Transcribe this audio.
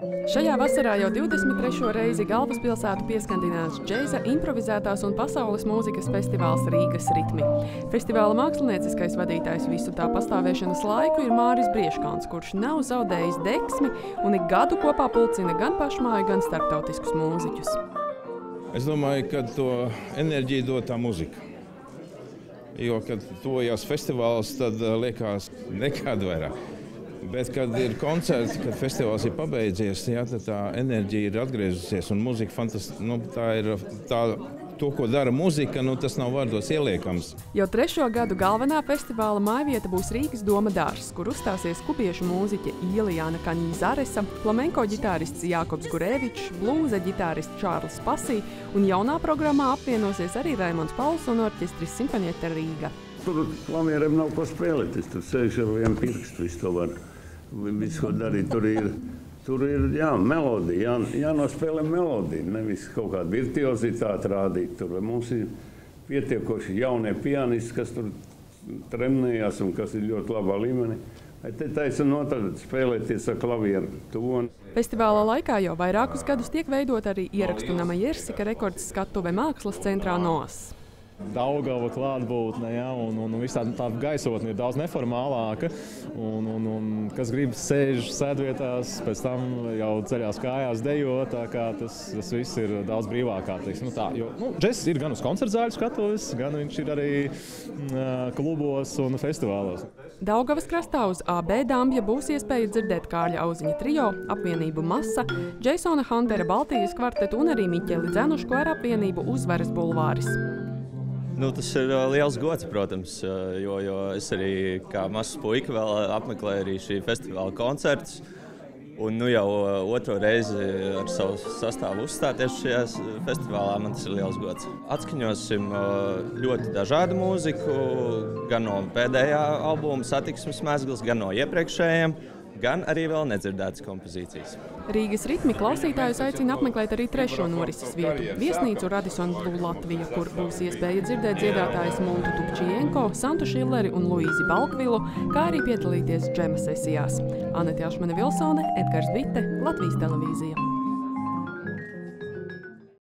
Šajā vasarā jau 23. reizi galvaspilsētu pieskandināts džēza, improvizētās un pasaules mūzikas festivāls Rīgas ritmi. Festivāla mākslinieckais vadītājs visu tā pastāvēšanas laiku ir Māris Brieškalns, kurš nav zaudējis deksmi un ik gadu kopā pulcina gan pašmāju, gan starptautiskus mūziķus. Es domāju, ka to enerģiju dod tā muzika. Jo, kad tojās festivāls, tad liekas nekad vairāk. Bet, kad ir koncerts, kad festivāls ir pabeidzies, jā, tad tā enerģija ir atgriezusies un muzika tā ir to, ko dara muzika, tas nav vārdos ieliekams. Jau 3. gadu galvenā festivāla mājvieta būs Rīgas Doma dārzs, kur uzstāsies kubiešu mūziķe Ilijāna Kaņī-Zaresa, flamenko ģitārists Jākobs Gurēvičs, blūza ģitārists Čārls Pasī un jaunā programmā apvienosies arī Raimonds Pauls un orķestris Simfonietta Rīga. Tur klavieriem nav ko spēlēt, tur sēž ar vienu pirkstu, visu to var. Viss, ko darīt, tur ir melodija, jānospēlē melodija, nevis kaut kāda virtuozitāte rādīt. Tur mums ir pietiekoši jaunie pianisti, kas tur trenējās un kas ir ļoti labā līmenī. Te taisa notad spēlēties ar klavieru toni. Festivāla laikā jau vairākus gadus tiek veidot arī ierakstu nama Jersika rekords skatuve mākslas centrā NOAS. Daugava klātbūtne, un viss tā gaisotne ir daudz neformālāka. Un kas grib sēž sēdvietās, pēc tam jau ceļās kājās dejo, tā kā tas viss ir daudz brīvākā. Džess ir gan uz koncertzāļu skatuves, gan viņš ir arī klubos un festivālos. Daugavas krastā uz AB Dambja būs iespēja dzirdēt Kārļa Auziņa trio, apvienību Masa, Džeisona Hantera Baltijas kvartetu un arī Miķeli Dzenušku ar apvienību Uzvaras bulvāris. Tas ir liels gods, protams, jo es arī kā mazs puika vēl apmeklēju arī šī festivāla koncertus. Un jau otro reizi ar savu sastāvu uzstāties šajā festivālā, man tas ir liels gods. Atskaņosim ļoti dažādu mūziku, gan no pēdējā albuma Satiksmes mezgls, gan no iepriekšējiem, gan arī vēl nedzirdētas kompozīcijas. Rīgas ritmi klausītājus aicina apmeklēt arī 3. norises vietu – viesnīcu Radisson Blu Latvija, kur būs iespēja dzirdēt dziedātājus Muntu Tupčienko, Santu Šilleri un Luīzi Balkvilu, kā arī piedalīties džema sesijās. Anete Ašmane Vilsone, Edgars Bitte, Latvijas televīzija.